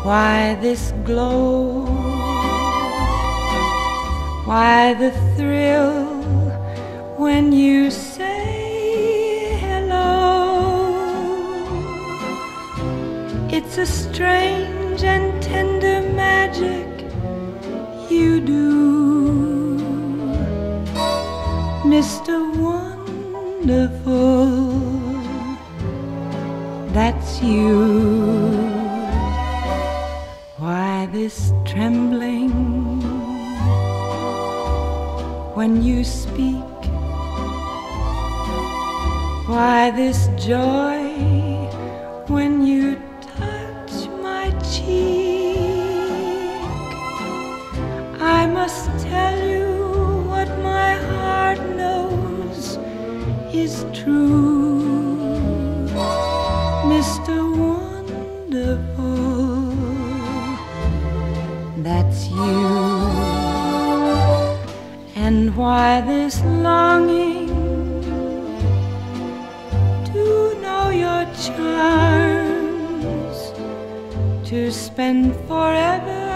Why this glow? Why the thrill when you say hello? It's a strange and tender magic you do, Mr. Wonderful, that's you. Why this trembling when you speak? Why this joy when you touch my cheek? I must tell you what my heart knows is true, Mr. Wonderful, that's you. And why this longing to know your charms, to spend forever